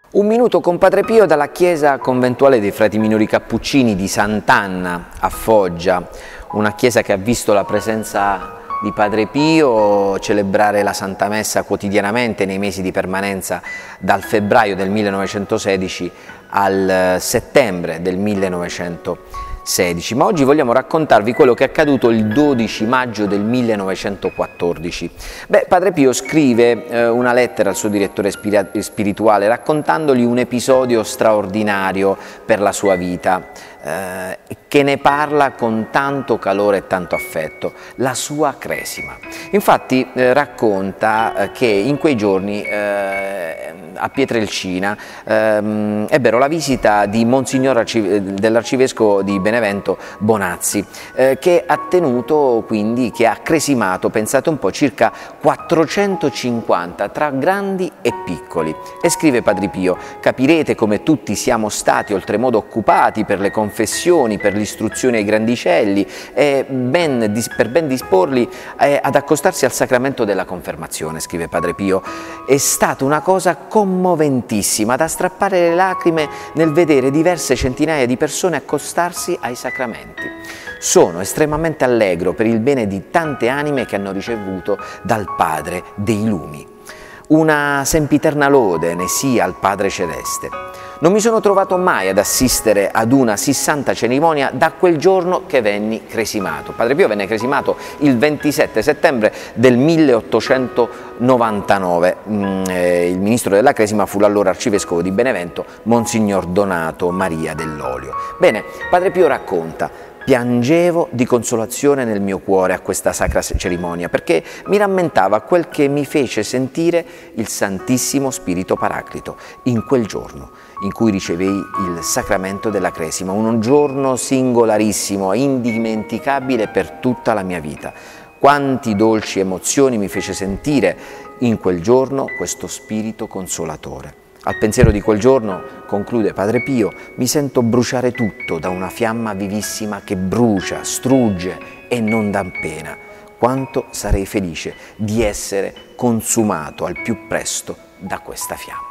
Un minuto con Padre Pio dalla chiesa conventuale dei frati minori cappuccini di Sant'Anna a Foggia, una chiesa che ha visto la presenza di Padre Pio celebrare la Santa Messa quotidianamente nei mesi di permanenza dal febbraio del 1916 al settembre del 1916. Ma oggi vogliamo raccontarvi quello che è accaduto il 12 maggio del 1914. Padre Pio scrive una lettera al suo direttore spirituale raccontandogli un episodio straordinario per la sua vita, che ne parla con tanto calore e tanto affetto, la sua cresima. Infatti racconta che in quei giorni a Pietrelcina ebbero la visita di Monsignor dell'Arcivescovo di Benevento Bonazzi, che ha tenuto quindi, che ha cresimato, pensate un po', circa 450 tra grandi e piccoli. E scrive Padre Pio: capirete come tutti siamo stati oltremodo occupati per le confessioni, per l'istruzione ai grandicelli e per ben disporli ad accostarsi al sacramento della confermazione. Scrive Padre Pio: è stata una cosa commoventissima da strappare le lacrime nel vedere diverse centinaia di persone accostarsi ai sacramenti. Sono estremamente allegro per il bene di tante anime che hanno ricevuto dal Padre dei lumi. Una sempiterna lode ne sia al Padre Celeste. Non mi sono trovato mai ad assistere ad una sì santa cerimonia da quel giorno che venni cresimato. Padre Pio venne cresimato il 27 settembre del 1899. Il ministro della cresima fu l'allora arcivescovo di Benevento, Monsignor Donato Maria Dell'Olio. Bene, Padre Pio racconta: piangevo di consolazione nel mio cuore a questa sacra cerimonia, perché mi rammentava quel che mi fece sentire il Santissimo Spirito Paraclito in quel giorno in cui ricevei il sacramento della cresima, un giorno singolarissimo, indimenticabile per tutta la mia vita. Quanti dolci emozioni mi fece sentire in quel giorno questo Spirito Consolatore. Al pensiero di quel giorno, conclude Padre Pio, mi sento bruciare tutto da una fiamma vivissima che brucia, strugge e non dà pena. Quanto sarei felice di essere consumato al più presto da questa fiamma.